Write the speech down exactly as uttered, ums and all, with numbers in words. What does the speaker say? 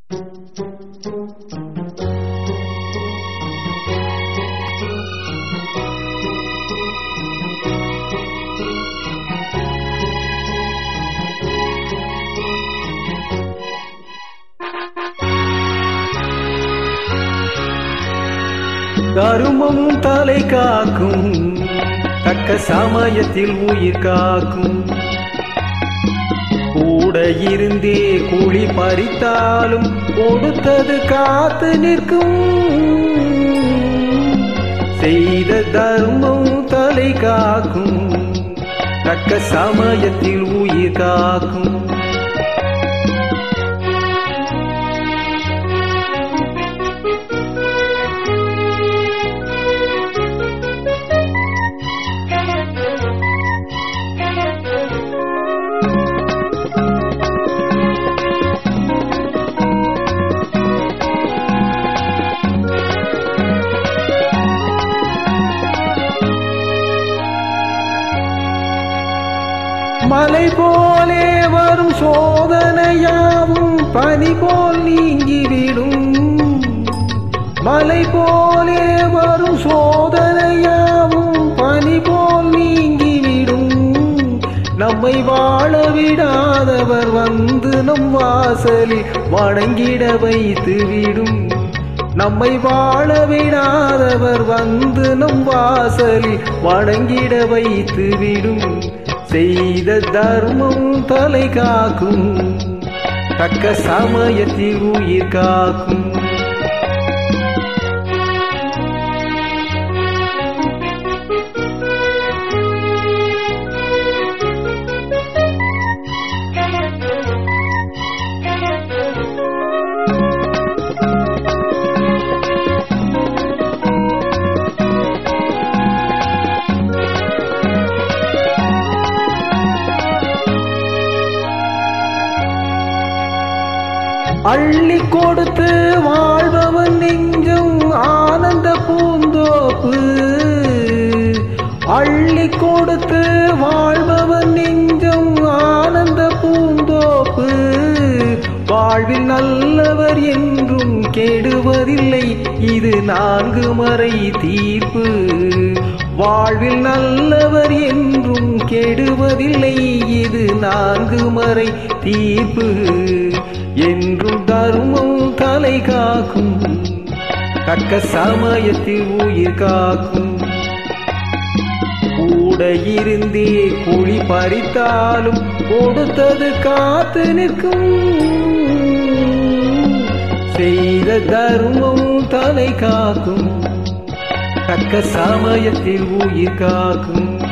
தருமம் தலை காக்கும், தக்க சமயத்தில் உயிர் காக்கும். கூட இருந்தே கூலி பறித்தாலும் கொடுத்தது காத்து நிற்கும். செய்த தர்மம் தலை காக்கும், தக்க சமயத்தில் உயிர் காக்கும். மலை போலே வரும் சோதனையாவும் பனி போல் நீங்கிவிடும். மலை போலே வரும் சோதனையாவும் பனி போல் நீங்கிவிடும். நம்மை வாழ விடாதவர் வந்து நம் வாசலில் வணங்கிட வைத்துவிடும். நம்மை வாழ விடாதவர் வந்து நம் வாசலில் வணங்கிட வைத்துவிடும். செய்த தர்மம் தலை காக்கும், தக்க சமயத்தில் உயிர் காக்கும். அள்ளி கொடுத்து வாழ்பவன் நெஞ்சம் ஆனந்த பூந்தோப்பு. அள்ளி கொடுத்து வாழ்பவன் நெஞ்சம் ஆனந்த பூந்தோப்பு. வாழ்வில் நல்லவர் என்றும் கெடுவதில்லை, இது நான்கு மறை தீர்ப்பு. வாழ்வில் நல்லவர் என்றும் கெடுவதில்லை, இது நான்கு மறை தீர்ப்பு. என்றும் தர்மம் தலை காக்கும், தக்க சமயத்தில் உயிர் காக்கும். கூட இருந்தே குழி பறித்தாலும் கொடுத்தது காத்து நிற்கும். செய்த தர்மம் தலை காக்கும், தக்க சமயத்தில் உயிர் காக்கும்.